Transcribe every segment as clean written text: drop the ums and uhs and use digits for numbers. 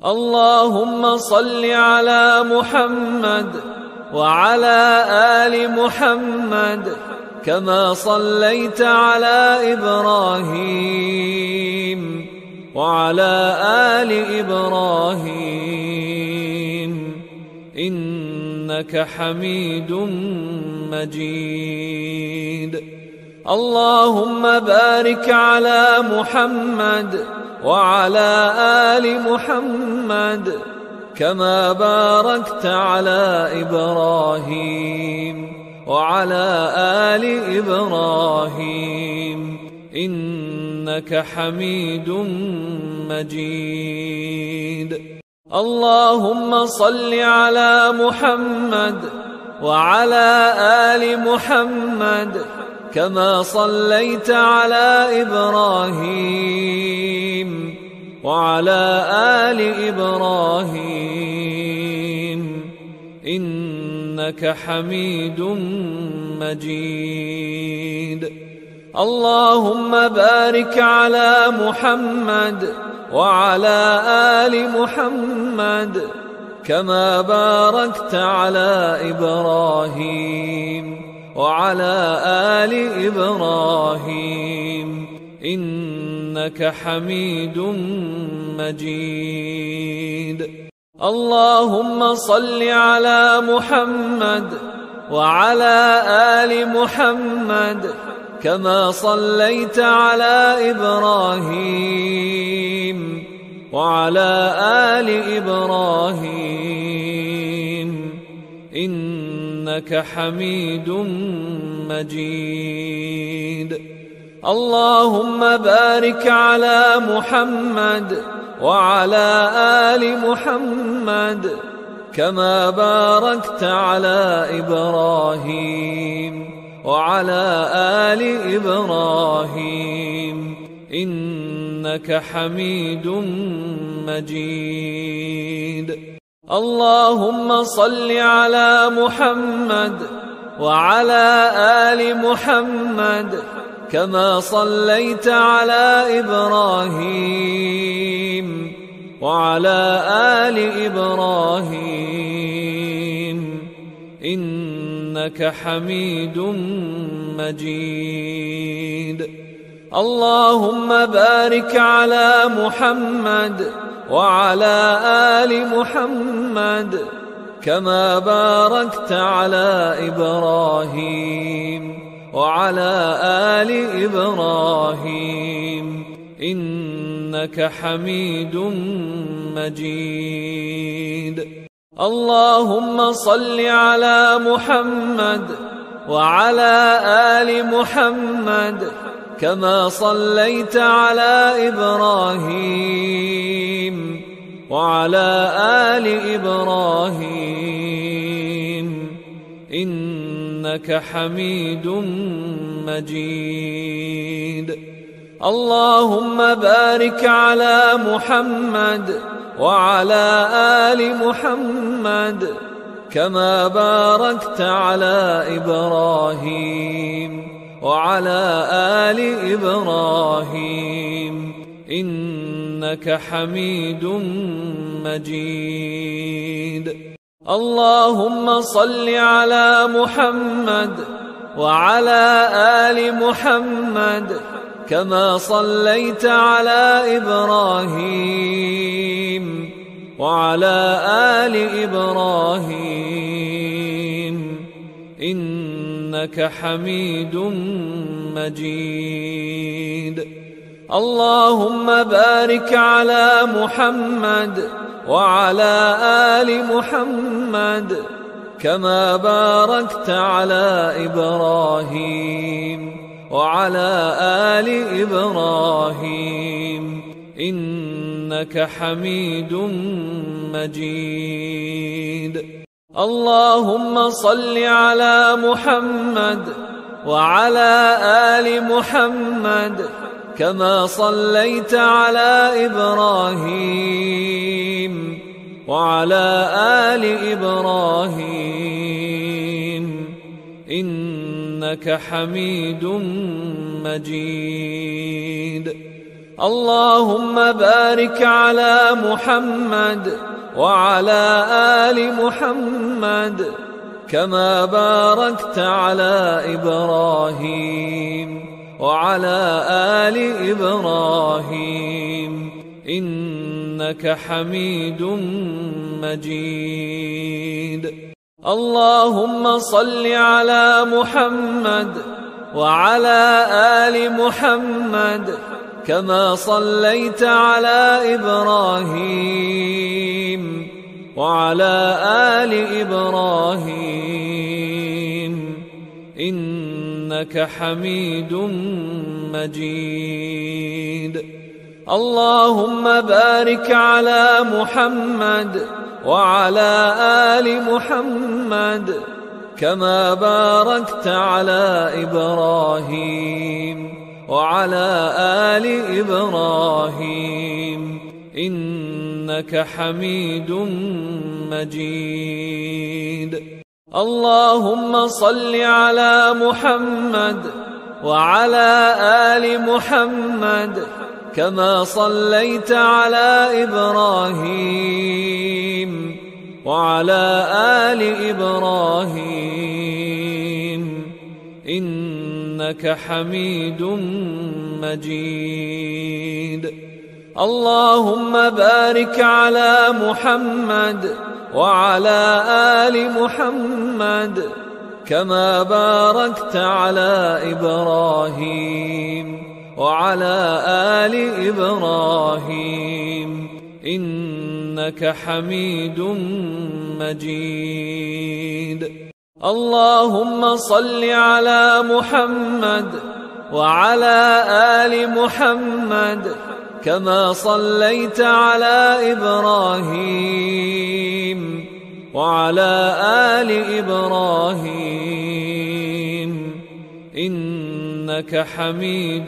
اللهم صل على محمد وعلى آل محمد كما صليت على إبراهيم وعلى آل إبراهيم إنك حميد مجيد. اللهم بارك على محمد وعلى آل محمد كما باركت على إبراهيم وعلى آل إبراهيم إنك حميد مجيد. اللهم صل على محمد وعلى آل محمد كما صليت على إبراهيم وعلى آل إبراهيم إنك حميد مجيد. اللهم بارك على محمد وعلى آل محمد كما باركت على إبراهيم وعلى آل إبراهيم إنك حميد مجيد. اللهم صل على محمد وعلى آل محمد كما صليت على إبراهيم وعلى آل إبراهيم إنك حميد مجيد. اللهم بارك على محمد وعلى آل محمد كما باركت على إبراهيم وعلى آل إبراهيم إنك حميد مجيد. اللهم صل على محمد وعلى آل محمد كما صليت على إبراهيم وعلى آل إبراهيم إنك حميد مجيد. اللهم بارك على محمد وعلى آل محمد كما باركت على إبراهيم وعلى آل إبراهيم إنك حميد مجيد. اللهم صل على محمد وعلى آل محمد كما صليت على إبراهيم وعلى آل إبراهيم إنك حميد مجيد. اللهم بارك على محمد وعلى آل محمد كما باركت على إبراهيم وعلى آل إبراهيم إنك حميد مجيد. اللهم صل على محمد وعلى آل محمد كما صليت على إبراهيم وعلى آل إبراهيم إنك حميد مجيد. اللهم بارك على محمد وعلى آل محمد كما باركت على إبراهيم وعلى آل إبراهيم إنك حميد مجيد. اللهم صل على محمد وعلى آل محمد كما صليت على إبراهيم وعلى آل إبراهيم إنك حميد مجيد. اللهم بارك على محمد وعلى آل محمد كما باركت على إبراهيم وعلى آل إبراهيم إنك حميد مجيد. اللهم صل على محمد وعلى آل محمد كما صليت على إبراهيم وعلى آل إبراهيم إنك حميد مجيد. اللهم بارك على محمد وعلى آل محمد كما باركت على إبراهيم وعلى آل إبراهيم إنك حميد مجيد. اللهم صل على محمد وعلى آل محمد كما صليت على إبراهيم وعلى آل إبراهيم إنك حميد مجيد. اللهم بارك على محمد وعلى آل محمد كما باركت على إبراهيم وعلى آل إبراهيم إنك حميد مجيد. اللهم صل على محمد وعلى آل محمد كما صليت على إبراهيم وعلى آل إبراهيم إنك حميد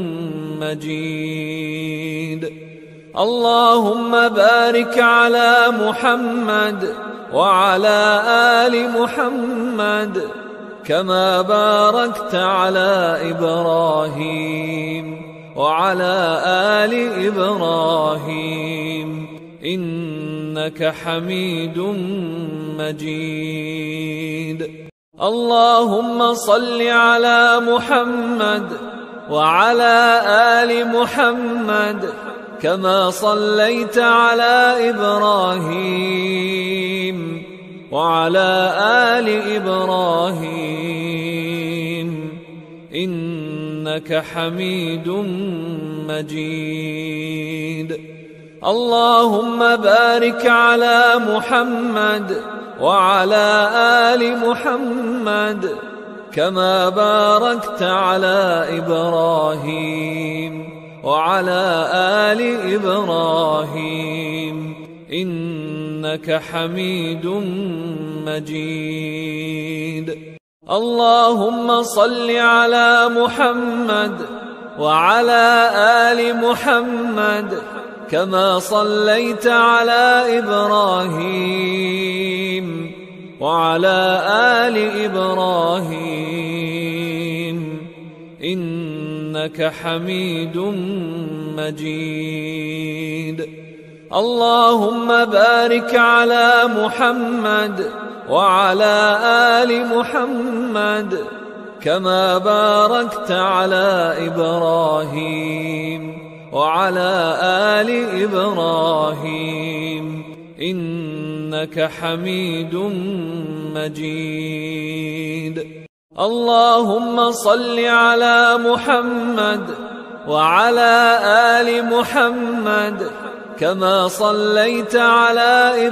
مجيد. اللهم بارك على محمد وعلى آل محمد كما باركت على إبراهيم وعلى آل إبراهيم إنك حميد مجيد. اللهم صل على محمد وعلى آل محمد كما صليت على إبراهيم وعلى آل إبراهيم إنك حميد مجيد. اللهم بارك على محمد وعلى آل محمد كما باركت على إبراهيم وعلى آل إبراهيم إنك حميد مجيد. اللهم صل على محمد وعلى آل محمد كما صليت على إبراهيم وعلى آل إبراهيم إنك حميد مجيد. اللهم بارك على محمد وعلى آل محمد كما باركت على إبراهيم وعلى آل إبراهيم إنك حميد مجيد. اللهم صل على محمد وعلى آل محمد كما صليت على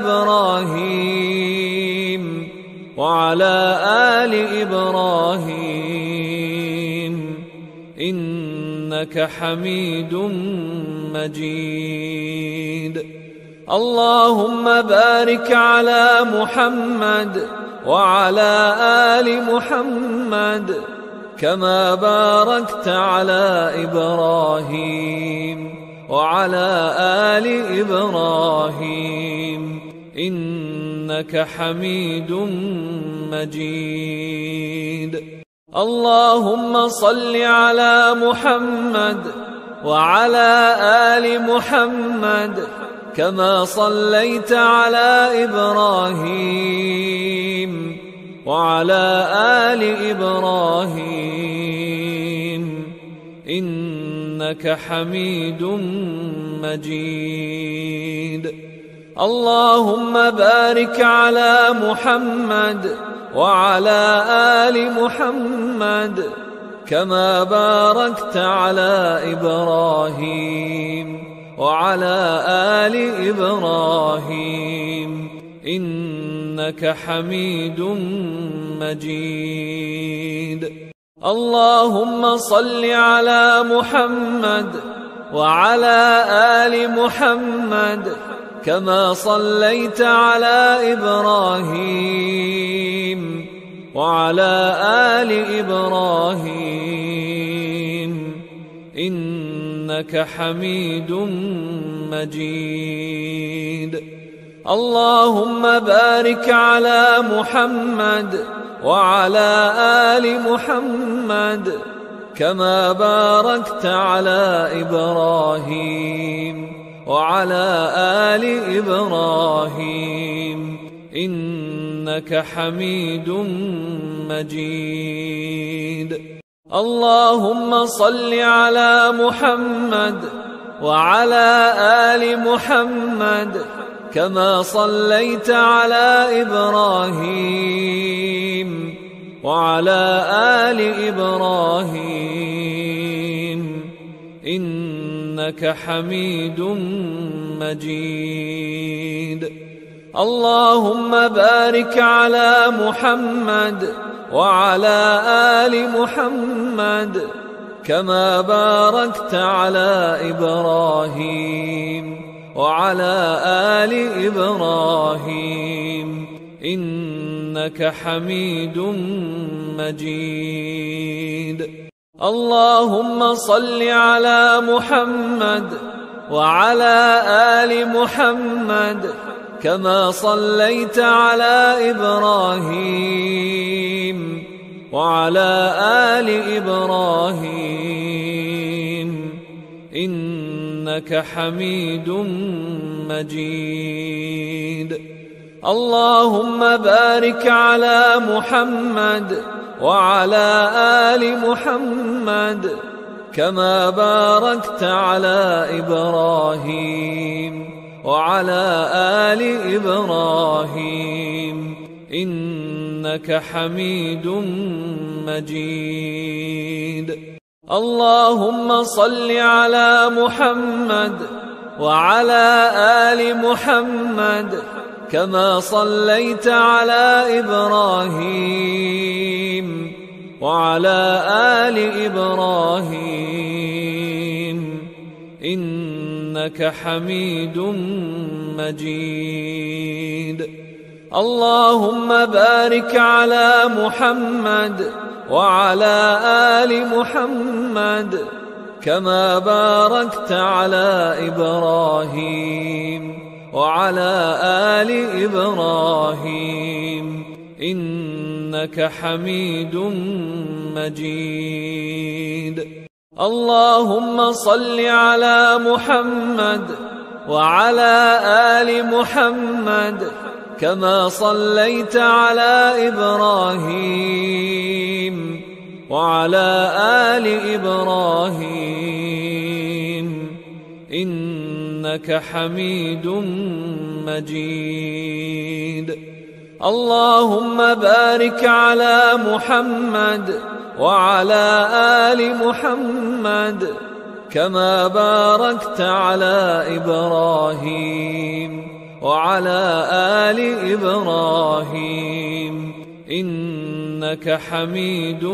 إبراهيم وعلى آل إبراهيم إنك حميد مجيد. اللهم بارك على محمد وعلى آل محمد كما باركت على إبراهيم وعلى آل إبراهيم إنك حميد مجيد. اللهم صل على محمد وعلى آل محمد كما صليت على إبراهيم وعلى آل إبراهيم إنك حميد مجيد. اللهم بارك على محمد وعلى آل محمد كما باركت على إبراهيم وعلى آل إبراهيم إنك حميد مجيد. اللهم صل على محمد وعلى آل محمد كما صليت على إبراهيم وعلى آل إبراهيم إنك حميد مجيد. اللهم بارك على محمد وعلى آل محمد كما باركت على إبراهيم وعلى آل إبراهيم إنك حميد مجيد. اللهم صل على محمد وعلى آل محمد كما صليت على إبراهيم وعلى آل إبراهيم إنك حميد مجيد. اللهم بارك على محمد وعلى آل محمد كما باركت على إبراهيم وعلى آل إبراهيم إنك حميد مجيد. اللهم صل على محمد وعلى آل محمد كما صليت على إبراهيم وعلى آل إبراهيم إنك حميد مجيد. اللهم بارك على محمد وعلى آل محمد كما باركت على إبراهيم وعلى آل إبراهيم إنك حميد مجيد. اللهم صل على محمد وعلى آل محمد كما صليت على إبراهيم وعلى آل إبراهيم إنك حميد مجيد. اللهم بارك على محمد وعلى آل محمد كما باركت على إبراهيم وعلى آل إبراهيم إنك حميد مجيد. اللهم صل على محمد وعلى آل محمد كما صليت على إبراهيم وعلى آل إبراهيم إنك حميد مجيد. اللهم بارك على محمد وعلى آل محمد كما باركت على إبراهيم وعلى آل إبراهيم إنك حميد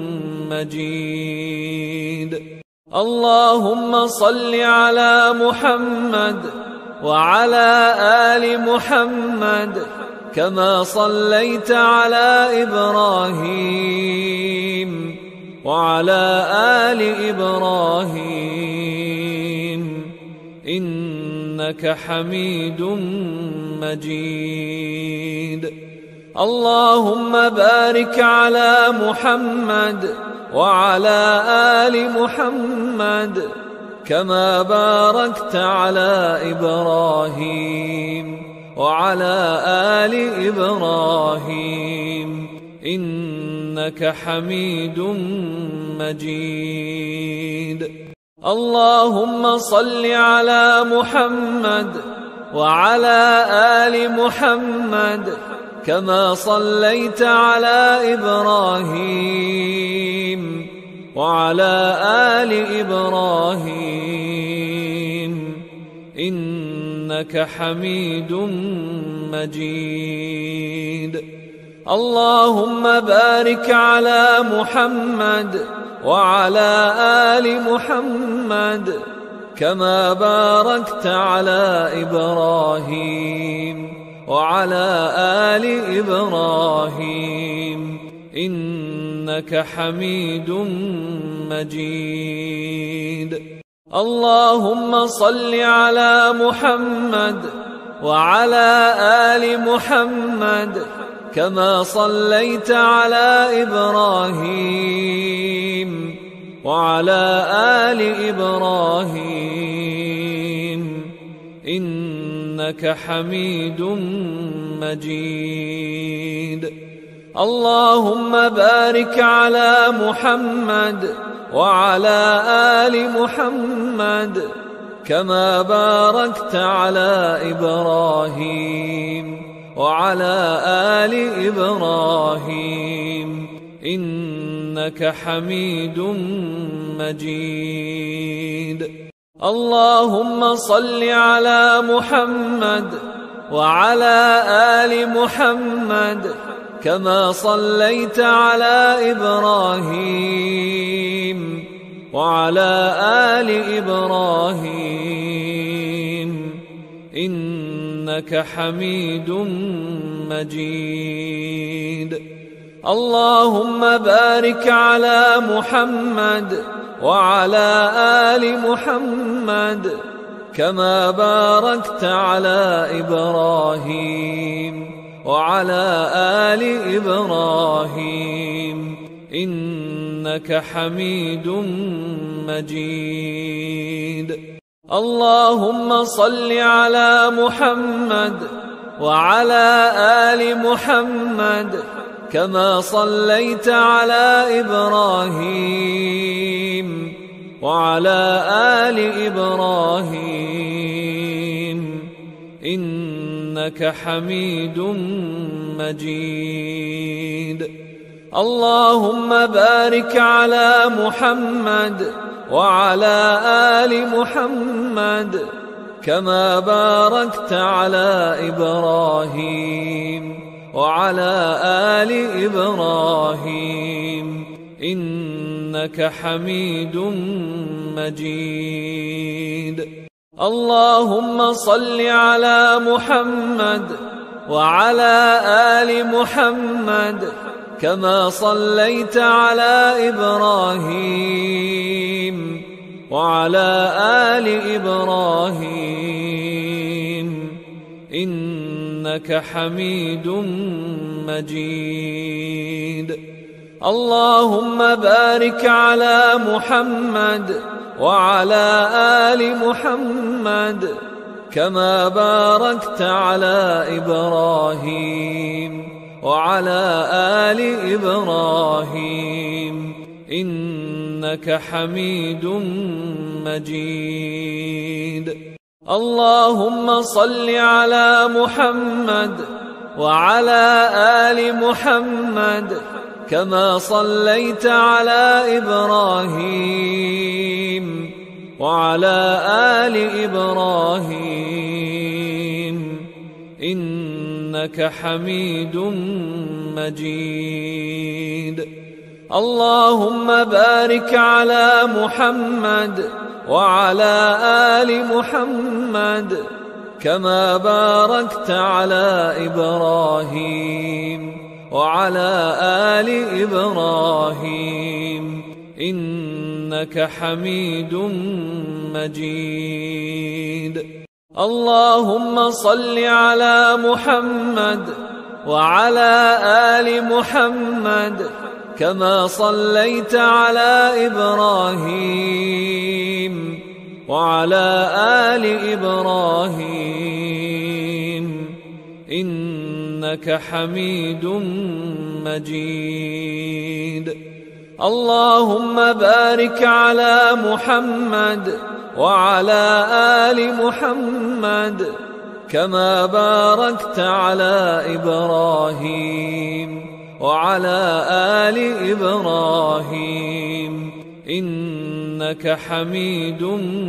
مجيد. اللهم صل على محمد وعلى آل محمد كما صليت على إبراهيم وعلى آل إبراهيم إنك حميد مجيد. اللهم بارك على محمد وعلى آل محمد كما باركت على إبراهيم وعلى آل إبراهيم إنك حميد مجيد. اللهم صل على محمد وعلى آل محمد كما صليت على إبراهيم وعلى آل إبراهيم إنك حميد مجيد. اللهم بارك على محمد وعلى آل محمد كما باركت على إبراهيم وعلى آل إبراهيم إنك حميد مجيد. اللهم صل على محمد وعلى آل محمد كما صليت على إبراهيم وعلى آل إبراهيم إنك حميد مجيد. اللهم بارك على محمد وعلى آل محمد كما باركت على إبراهيم وعلى آل إبراهيم إنك حميد مجيد. اللهم صل على محمد وعلى آل محمد كما صليت على إبراهيم وعلى آل إبراهيم إنك حميد مجيد. اللهم بارك على محمد وعلى آل محمد كما باركت على إبراهيم وعلى آل إبراهيم إنك حميد مجيد. اللهم صل على محمد وعلى آل محمد كما صليت على إبراهيم وعلى آل إبراهيم إنك حميد مجيد. اللهم بارك على محمد وعلى آل محمد كما باركت على إبراهيم وعلى آل إبراهيم إنك حميد مجيد. اللهم صل على محمد وعلى آل محمد كما صليت على إبراهيم وعلى آل إبراهيم إنك حميد مجيد. اللهم بارك على محمد وعلى آل محمد كما باركت على إبراهيم وعلى آل إبراهيم إنك حميد مجيد. اللهم صل على محمد وعلى آل محمد كما صليت على إبراهيم وعلى آل إبراهيم إنك حميد مجيد. اللهم بارك على محمد وعلى آل محمد كما باركت على إبراهيم وعلى آل إبراهيم إنك حميد مجيد. اللهم صل على محمد وعلى آل محمد كما صليت على إبراهيم وعلى آل إبراهيم إنك حميد مجيد. اللهم بارك على محمد وعلى آل محمد كما باركت على إبراهيم وعلى آل إبراهيم إنك حميد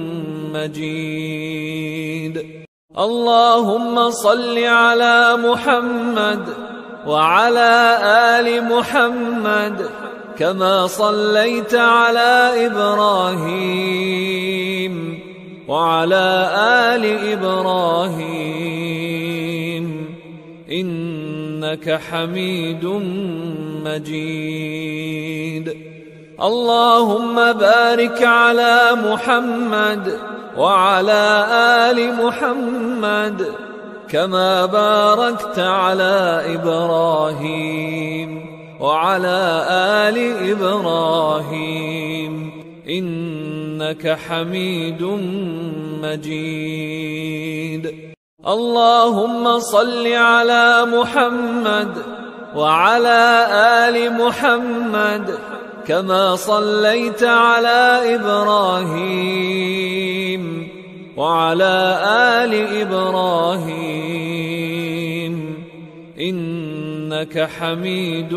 مجيد. اللهم صل على محمد وعلى آل محمد كما صليت على إبراهيم وعلى آل إبراهيم إنك حميد مجيد. اللهم بارك على محمد وعلى آل محمد كما باركت على إبراهيم وعلى آل إبراهيم إنك حميد مجيد. اللهم صل على محمد وعلى آل محمد كما صليت على إبراهيم وعلى آل إبراهيم إنك حميد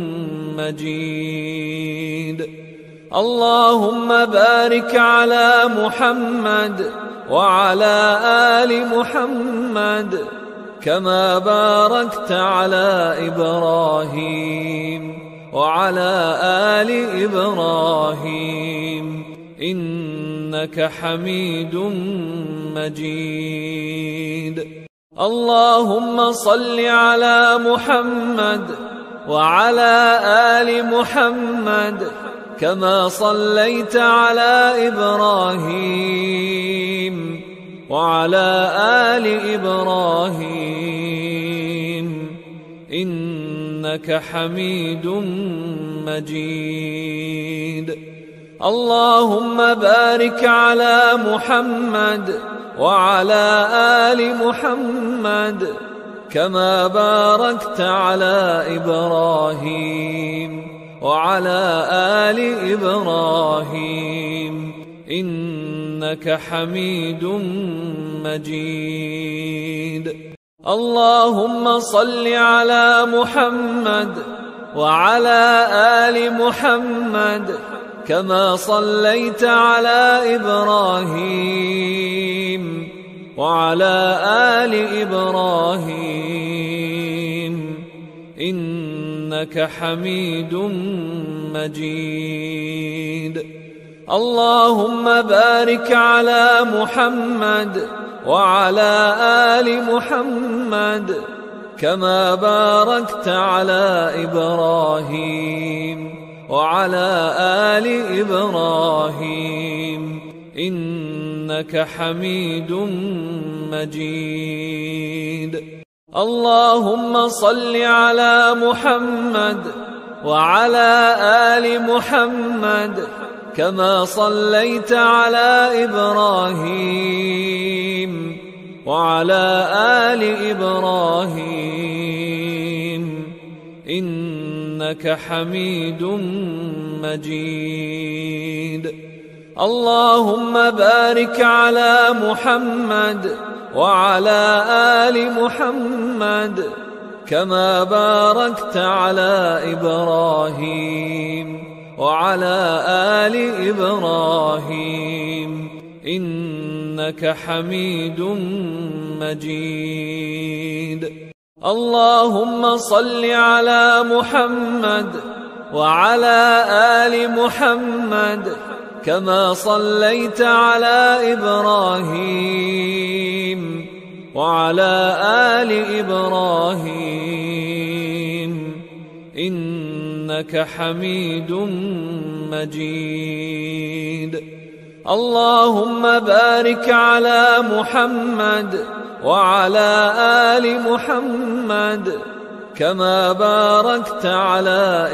مجيد. اللهم بارك على محمد وعلى آل محمد كما باركت على إبراهيم وعلى آل إبراهيم إنك حميد مجيد. اللهم صل على محمد وعلى آل محمد كما صليت على إبراهيم وعلى آل إبراهيم إنك حميد مجيد. اللهم بارك على محمد وعلى آل محمد كما باركت على إبراهيم وعلى آل إبراهيم إنك حميد مجيد. اللهم صل على محمد وعلى آل محمد كما صليت على إبراهيم وعلى آل إبراهيم إنك حميد مجيد. اللهم بارك على محمد وعلى آل محمد كما باركت على إبراهيم وعلى آل إبراهيم إنك حميد مجيد. اللهم صل على محمد وعلى آل محمد كما صليت على إبراهيم وعلى آل إبراهيم إنك حميد مجيد. اللهم بارك على محمد وعلى آل محمد كما باركت على إبراهيم وعلى آل إبراهيم إنك حميد مجيد. اللهم صل على محمد وعلى آل محمد كما صليت على إبراهيم وعلى آل إبراهيم إنك حميد مجيد. اللهم بارك على محمد وعلى آل محمد كما باركت على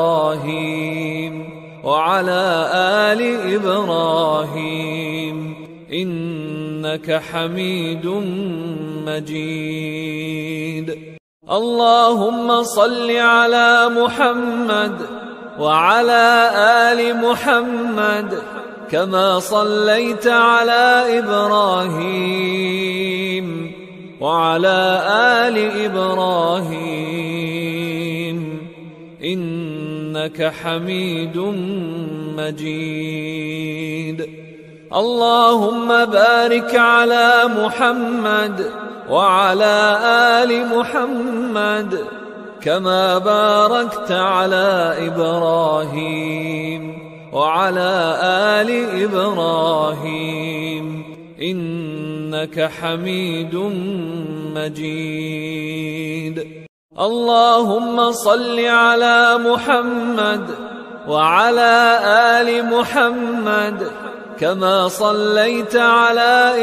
إبراهيم وعلى آل إبراهيم إنك حميد مجيد. اللهم صل على محمد وعلى آل محمد كما صليت على إبراهيم وعلى آل إبراهيم إنك حميد مجيد. اللهم بارك على محمد وعلى آل محمد كما باركت على إبراهيم وعلى آل إبراهيم إنك حميد مجيد. اللهم صل على محمد وعلى آل محمد كما صليت على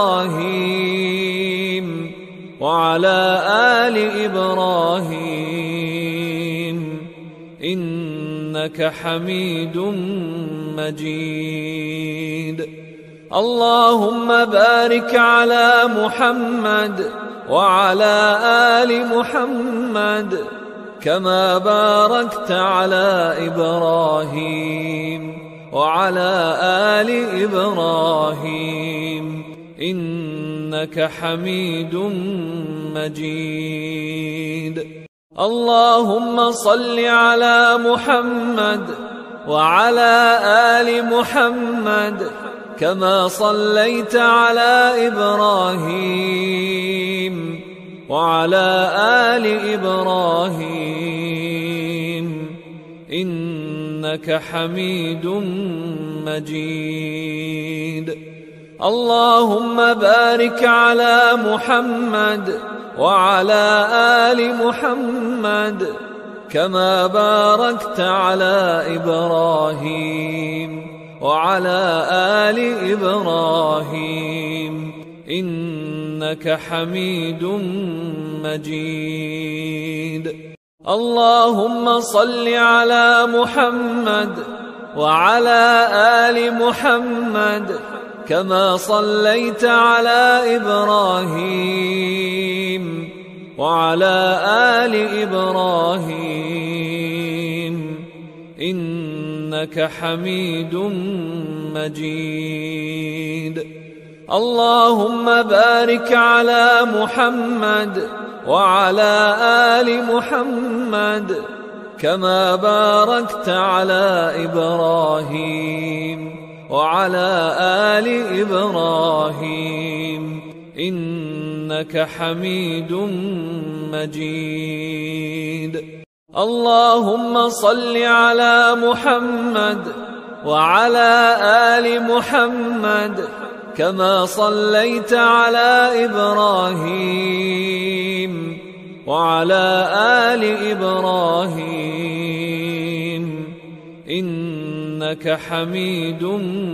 إبراهيم وعلى آل إبراهيم إنك حميد مجيد. اللهم بارك على محمد وعلى آل محمد كما باركت على إبراهيم وعلى آل إبراهيم إنك حميد مجيد. اللهم صل على محمد وعلى آل محمد كما صليت على إبراهيم وعلى آل إبراهيم إنك حميد مجيد. اللهم بارك على محمد وعلى آل محمد كما باركت على إبراهيم وعلى آل إبراهيم إنك حميد مجيد. اللهم صل على محمد وعلى آل محمد كما صليت على إبراهيم وعلى آل إبراهيم إنك حميد مجيد. اللهم بارك على محمد وعلى آل محمد كما باركت على إبراهيم وعلى آل إبراهيم إنك حميد مجيد. اللهم صل على محمد وعلى آل محمد كما صليت على إبراهيم وعلى آل إبراهيم إنك حميد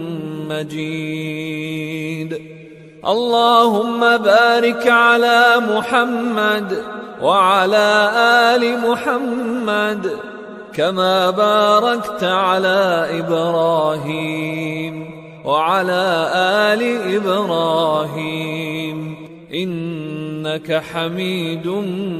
مجيد. اللهم بارك على محمد وعلى آل محمد كما باركت على إبراهيم وعلى آل إبراهيم إنك حميد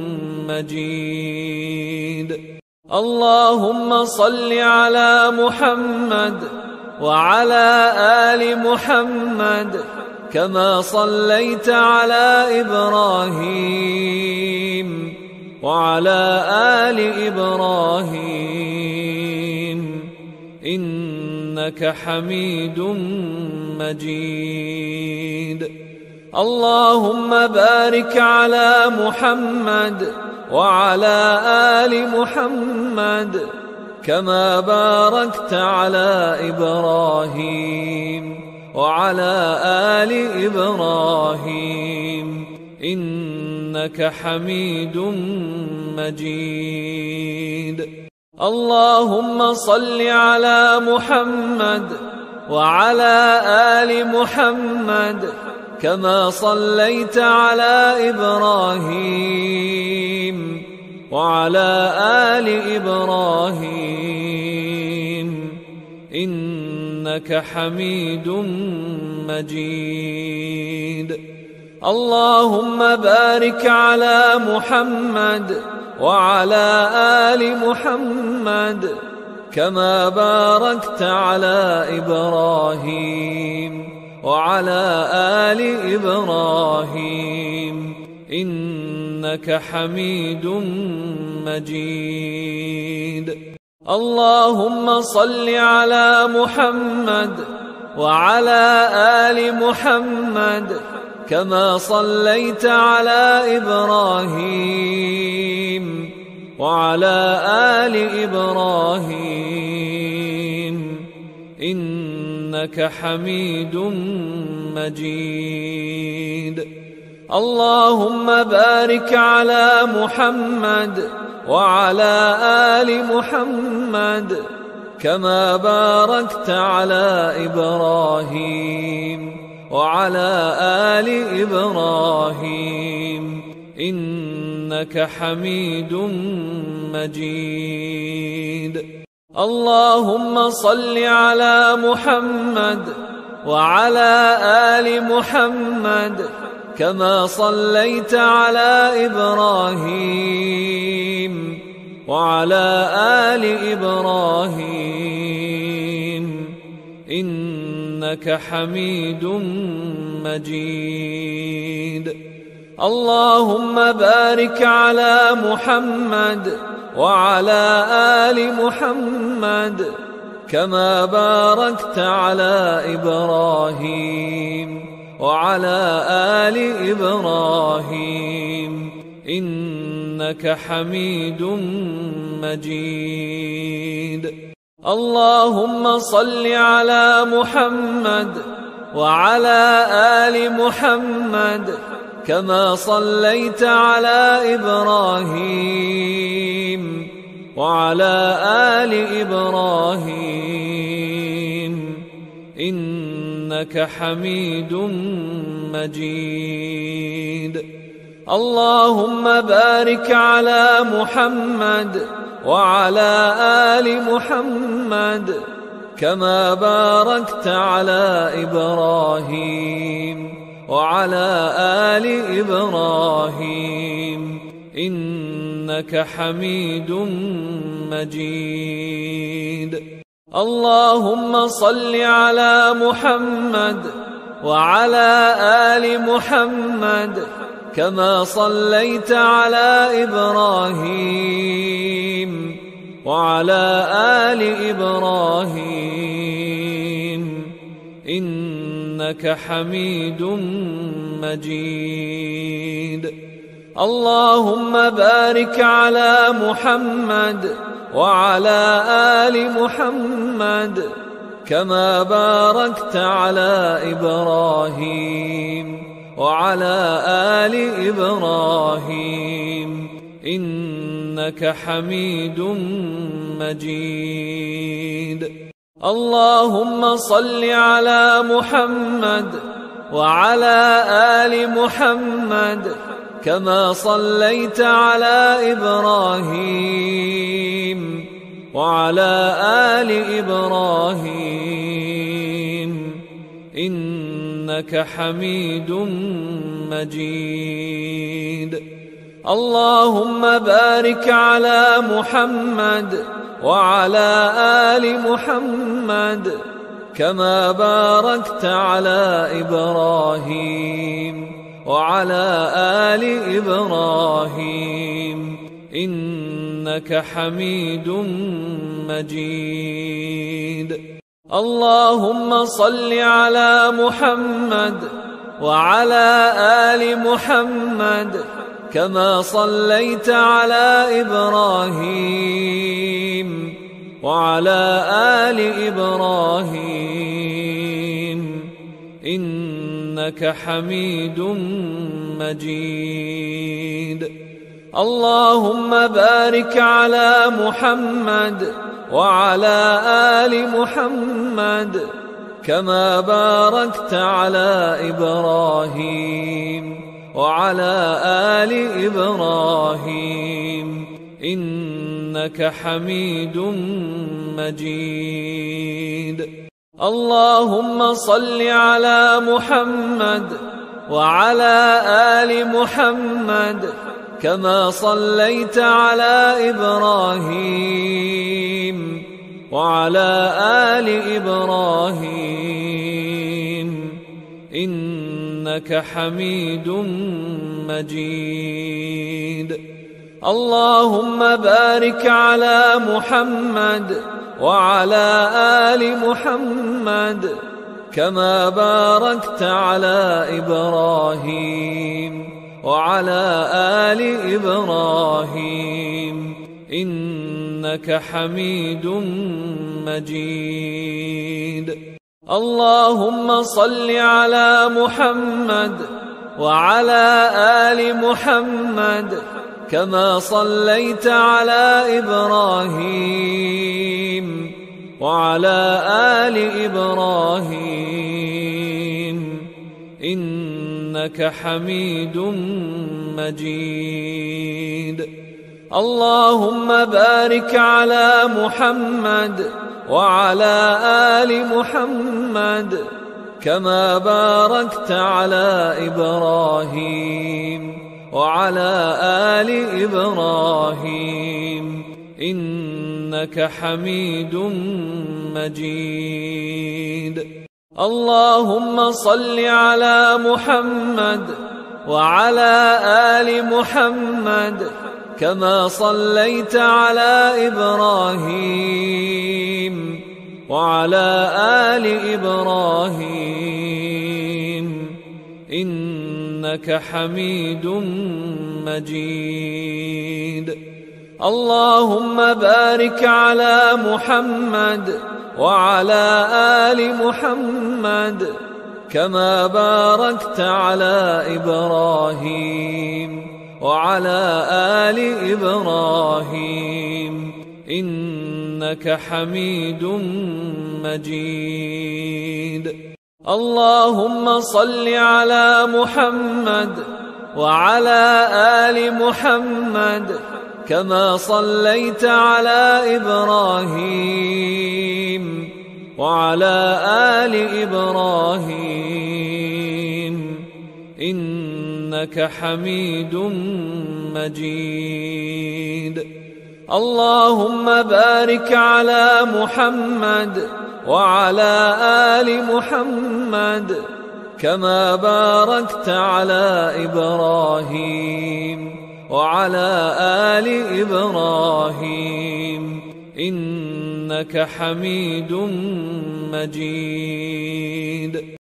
مجيد. اللهم صل على محمد وعلى آل محمد كما صليت على إبراهيم وعلى آل إبراهيم إنك حميد مجيد. اللهم بارك على محمد وعلى آل محمد كما باركت على إبراهيم وعلى آل إبراهيم إنك حميد مجيد. اللهم صل على محمد وعلى آل محمد كما صليت على إبراهيم وعلى آل إبراهيم إنك إنك حميد مجيد. اللهم بارك على محمد وعلى آل محمد كما باركت على إبراهيم وعلى آل إبراهيم إنك حميد مجيد. اللهم صل على محمد وعلى آل محمد كما صليت على إبراهيم وعلى آل إبراهيم إنك حميد مجيد. اللهم بارك على محمد وعلى آل محمد كما باركت على إبراهيم وعلى آل إبراهيم إنك حميد مجيد. اللهم صل على محمد وعلى آل محمد كما صليت على إبراهيم وعلى آل إبراهيم إنك حميد مجيد. اللهم بارك على محمد وعلى آل محمد كما باركت على إبراهيم وعلى آل إبراهيم إنك حميد مجيد. اللهم صل على محمد وعلى آل محمد كما صليت على إبراهيم وعلى آل إبراهيم إنك حميد مجيد. اللهم بارك على محمد وعلى آل محمد كما باركت على إبراهيم وعلى آل إبراهيم إنك حميد مجيد. اللهم صل على محمد وعلى آل محمد كما صليت على إبراهيم وعلى آل إبراهيم إنك حميد مجيد. اللهم بارك على محمد وعلى آل محمد كما باركت على إبراهيم وعلى آل إبراهيم إنك حميد مجيد. اللهم صل على محمد وعلى آل محمد كما صليت على إبراهيم وعلى آل إبراهيم إنك حميد مجيد. اللهم بارك على محمد وعلى آل محمد كما باركت على إبراهيم وعلى آل إبراهيم إنك حميد مجيد. اللهم صل على محمد وعلى آل محمد كما صليت على إبراهيم وعلى آل إبراهيم إنك حميد مجيد. اللهم بارك على محمد وعلى آل محمد كما باركت على إبراهيم وعلى آل إبراهيم إنك حميد مجيد. اللهم صل على محمد وعلى آل محمد كما صليت على إبراهيم وعلى آل إبراهيم إنك حميد مجيد. اللهم بارك على محمد وعلى آل محمد كما باركت على إبراهيم وعلى آل إبراهيم إنك حميد مجيد. اللهم صل على محمد وعلى آل محمد كما صليت على إبراهيم وعلى آل إبراهيم إنك حميد مجيد. اللهم بارك على محمد وعلى آل محمد كما باركت على إبراهيم وعلى آل إبراهيم إنك حميد مجيد. اللهم صل على محمد وعلى آل محمد كما صليت على إبراهيم وعلى آل إبراهيم إنك حميد مجيد. اللهم بارك على محمد وعلى آل محمد كما باركت على إبراهيم وعلى آل إبراهيم إنك حميد مجيد. اللهم صل على محمد وعلى آل محمد كما صليت على إبراهيم وعلى آل إبراهيم إنك حميد مجيد. اللهم بارك على محمد وعلى آل محمد كما باركت على إبراهيم وعلى آل إبراهيم إنك حميد مجيد.